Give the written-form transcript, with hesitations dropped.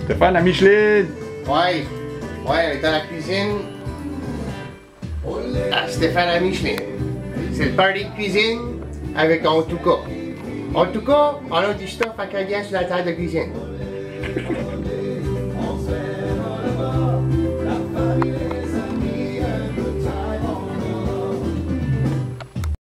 Stéphane, la Micheline! Ouais, on est dans la cuisine. À Stéphane à Micheline. C'est le party de cuisine avec en tout cas. En tout cas, on a du stuff à cailler sur la table de cuisine.